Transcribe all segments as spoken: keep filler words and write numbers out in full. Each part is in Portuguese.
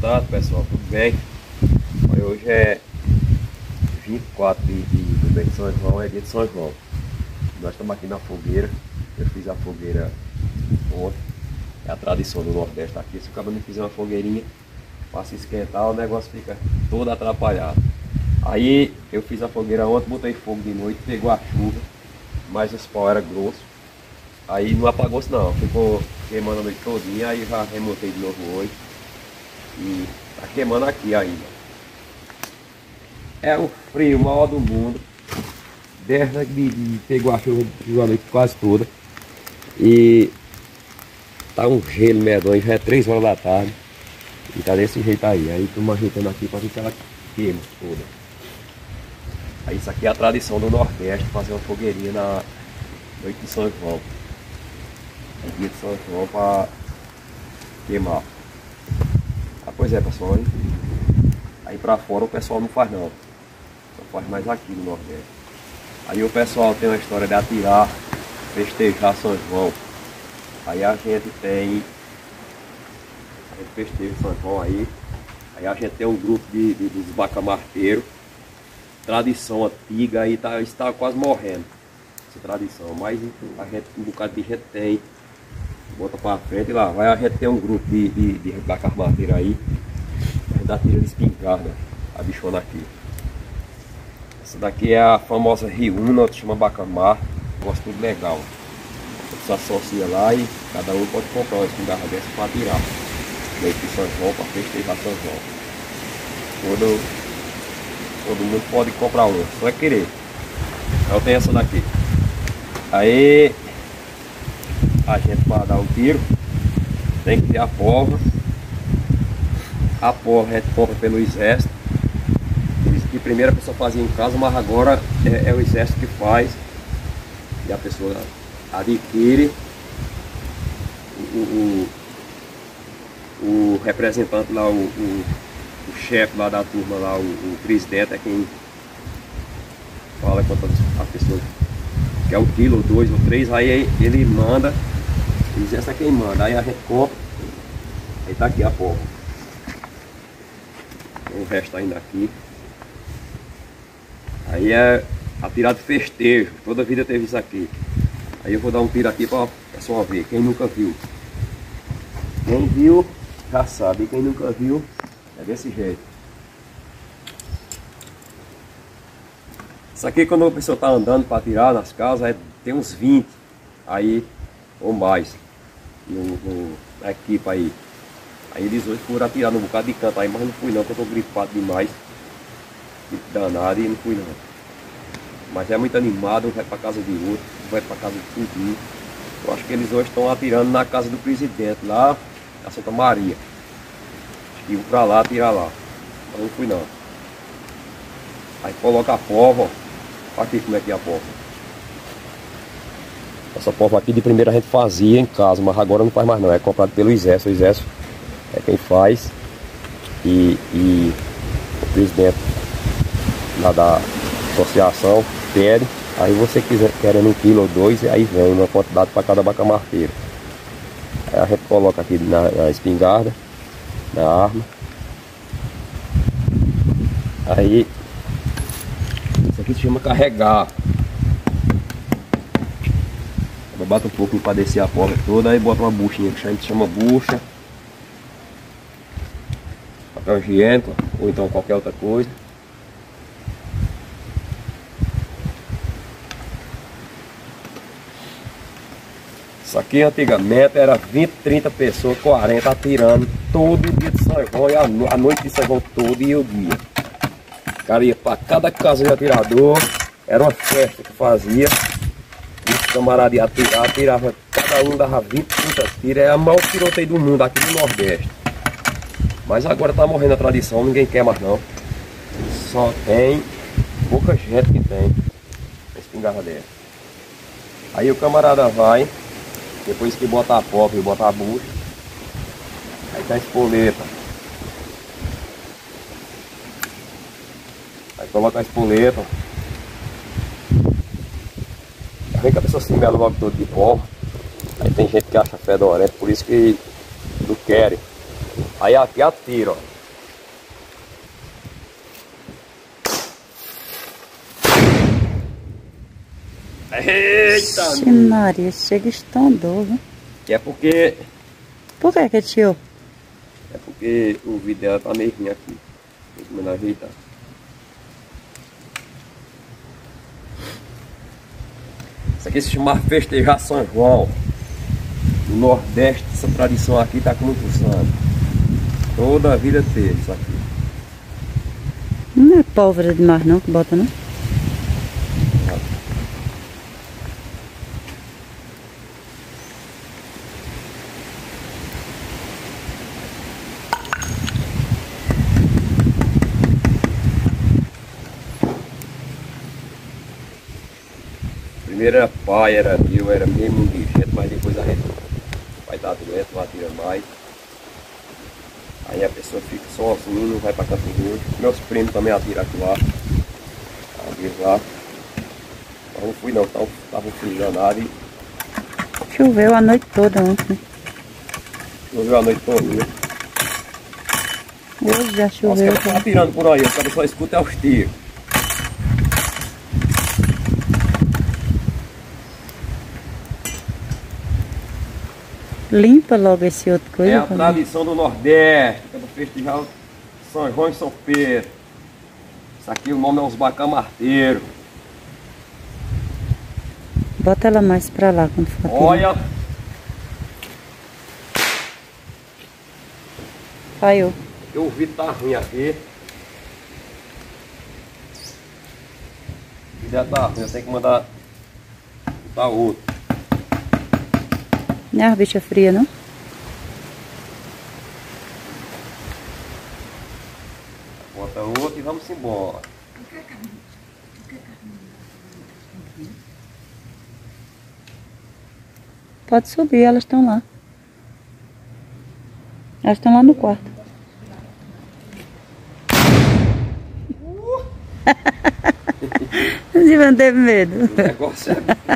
tarde, pessoal, tudo bem? Hoje é vinte e quatro de, de, do mês de São João, é dia de São João. Nós estamos aqui na fogueira. Eu fiz a fogueira ontem. É a tradição do Nordeste aqui. Se o cara não fizer uma fogueirinha para se esquentar, o negócio fica todo atrapalhado. Aí eu fiz a fogueira ontem, botei fogo de noite, pegou a chuva, mas esse pau era grosso. Aí não apagou-se não, ficou queimando a noite todinha, aí já remontei de novo hoje. E tá queimando aqui ainda. É o frio maior do mundo. Desde que de, de, pegou a chuva de a noite quase toda. E tá um gelo medonho, já é três horas da tarde. E tá desse jeito aí. Aí estamos ajeitando aqui para ver se ela queima toda. Aí isso aqui é a tradição do Nordeste, fazer uma fogueirinha na noite de São João. É dia de São João para queimar. Ah, pois é, pessoal. Hein? Aí pra fora o pessoal não faz não. Só faz mais aqui no Nordeste. Aí o pessoal tem uma história de atirar, festejar São João. Aí a gente tem... A gente festeja São João aí. Aí a gente tem um grupo de, de, dos bacamarteiros. Tradição antiga aí, tá, está quase morrendo. Essa tradição. Mas a gente, um bocado de gente tem. Bota pra frente e lá vai, a gente tem um grupo de, de, de bacamarteiro aí. A gente dá tira de espingarda, a bichona aqui. Essa daqui é a famosa Riúna, que chama Bacamar. Gosto tudo legal. Você associa lá e cada um pode comprar uma espingarda dessa para tirar. Meio que São João, para festejar São João. Todo, todo mundo pode comprar uma, só é querer. Eu tenho essa daqui. Aí a gente, para dar um tiro, tem que ter a pólvora. A pólvora a gente compra pelo exército. Que primeiro a pessoa fazia em casa, mas agora é, é o exército que faz. E a pessoa adquire. O, o, o representante lá, o, o, o chefe lá da turma, lá, o, o presidente é quem fala quanto a pessoa quer um quilo, ou dois, ou três, aí ele manda. O exército é quem manda. Aí a gente compra. Aí tá aqui a pólvora. O resto ainda aqui. Aí é atirar de festejo. Toda a vida teve isso aqui. Aí eu vou dar um tiro aqui para o pessoal ver. Quem nunca viu. Quem viu já sabe. Quem nunca viu é desse jeito. Isso aqui quando a pessoa está andando para atirar nas casas, é, tem uns vinte aí ou mais no, no, na equipe aí. Aí eles hoje foram atirar num bocado de canto aí, mas não fui não, porque eu tô gripado demais. Tipo danado e não fui não. Mas é muito animado, um vai pra casa de outro, um vai pra casa de tudinho. Eu acho que eles hoje estão atirando na casa do presidente, lá na Santa Maria. Acho que iam pra lá, atirar lá. Mas não fui não. Aí coloca a pólvora, olha aqui como é que é a pólvora. Essa pólvora aqui de primeira a gente fazia em casa, mas agora não faz mais não, é comprado pelo exército. O exército é quem faz. E, e o presidente lá da associação pede. Aí você quiser querendo um quilo ou dois, e aí vem uma quantidade para cada bacamarteiro. Aí a gente coloca aqui na, na espingarda, na arma. Aí isso aqui se chama carregar. Bota um pouquinho para descer a pólvora toda, aí bota uma buchinha que a gente chama bucha. Papel higiênico, ou então qualquer outra coisa. Isso aqui antigamente era vinte, trinta pessoas, quarenta atirando todo dia de São João, e a noite de São João todo e o dia. O cara ia para cada casa de atirador, era uma festa que fazia. Os camaradas iam atirar, atirava, cada um dava vinte, trinta tiros, é a maior tiroteio do mundo aqui no Nordeste. Mas agora tá morrendo a tradição, ninguém quer mais não. Só tem pouca gente que tem espingarda dessa. Aí o camarada vai, depois que bota a pólvora e bota a bucha, aí tá a espoleta. Aí coloca a espoleta. Vem que a pessoa se mela logo todo de pólvora. Aí tem gente que acha fedorento, por isso que não querem. Aí aqui atira, ó. Eita! Ixi, Maria, chega estondou, viu? Que é porque... Por que que tio? É porque o vídeo dela tá meio ruim aqui. Tem que mandar ajeitar. Isso aqui se chama festejar São João. No Nordeste, essa tradição aqui tá com muitos anos. Toda a vida teve isso aqui. Não é pólvora demais não que bota, não? Primeiro era pai, era eu, era mesmo de gente, mas depois a gente, o pai tá doente, não atira mais. Aí a pessoa fica sozinha, não vai pra canto nenhum. Meus primos também atiram aqui lá. Ali lá. Mas não fui não, tava, tava um frio danado e Choveu a noite toda ontem. choveu a noite toda. Né? Hoje já Os choveu. caras tá atirando por aí, os caras só escutam os tiros. Limpa logo esse outro coisa. É a pra mim. tradição do Nordeste, que é do festival São João e São Pedro. Isso aqui o nome é os bacamarteiros. Bota ela mais pra lá quando for tirar. Olha, Falhou. eu vi que tá ruim aqui. Se der tá ruim, eu tenho que mandar botar outro. Não é a bicha fria, não? Bota outro e vamos embora. Pode subir, elas estão lá. Elas estão lá no quarto. Você vai ter medo. O negócio é...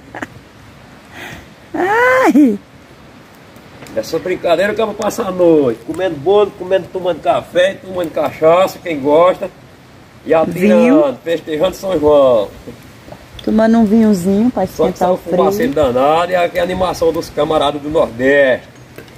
Ai! Essa brincadeira que eu vou passar a noite. Comendo bolo, comendo, tomando café, tomando cachaça, quem gosta. E atirando, festejando São João. Tomando um vinhozinho para Só que esquentar são o frio. fumaceiro danado e aqui é a animação dos camaradas do Nordeste.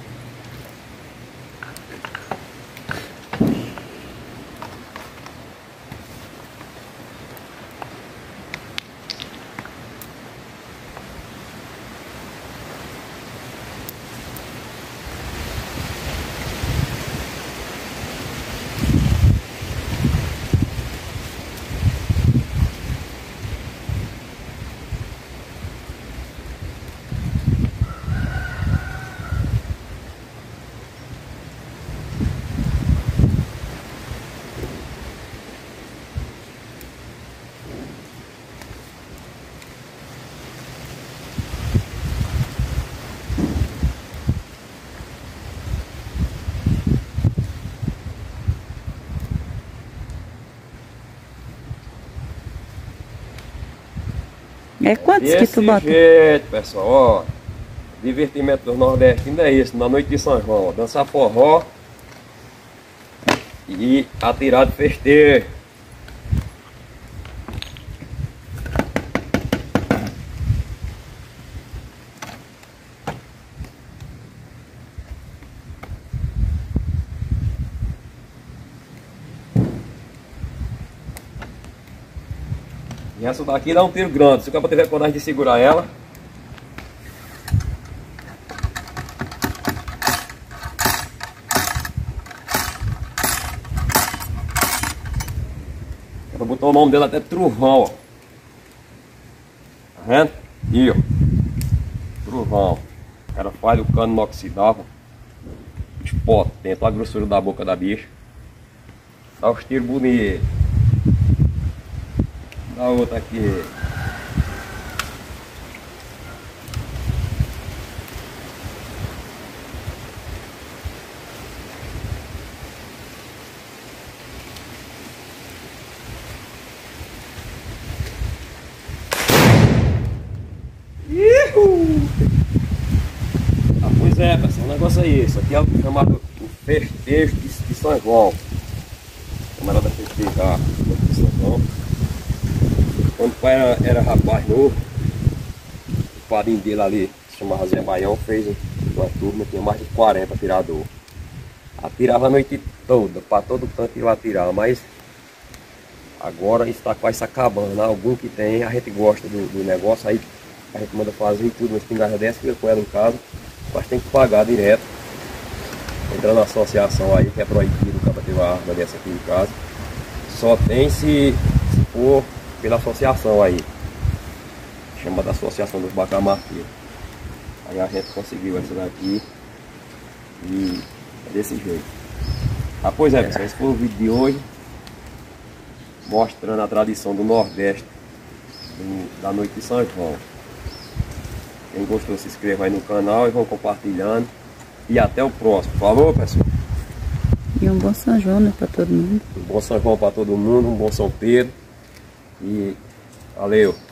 É quantos que tu bota? Desse jeito, pessoal, ó. Divertimento dos nordestinos é isso, na noite de São João, ó, dançar forró e atirar de festejo. E essa daqui dá um tiro grande, se o cara tiver coragem de segurar ela. Ela botou o nome dele até Trovão, ó. Tá vendo? E ó, Trovão. Ela faz o cano inoxidável. Os potes dentro, a grossura da boca da bicha. Dá os tiros bonitos. Dá outra aqui. Ihu! Ah, pois é, pessoal, o negócio é esse. Aqui é o chamado o festejo de, de São João. Camarada festejar de São João. Quando o pai era, era rapaz novo, padrinho dele ali, se chamava Zé Baião, fez uma turma, tinha mais de quarenta atirador. Atirava a noite toda, para todo canto ia atirar, mas agora está quase se acabando, né? Algum que tem, a gente gosta do, do negócio, aí a gente manda fazer e tudo, uma espingarda dessa, fica com ela em casa, mas tem que pagar direto. Entrando na associação aí, que é proibido o cara ter uma arma dessa aqui em casa. Só tem se, se for pela associação aí, chama da Associação dos Bacamarqueiros. Aí a gente conseguiu essa daqui e é desse jeito. Ah, pois é, pessoal, esse foi o vídeo de hoje, mostrando a tradição do Nordeste do, da noite de São João. Quem gostou, se inscreva aí no canal e vão compartilhando. E até o próximo. Falou, pessoal? E um bom São João, né, para todo mundo. Um bom São João para todo mundo, um bom São Pedro. E valeu!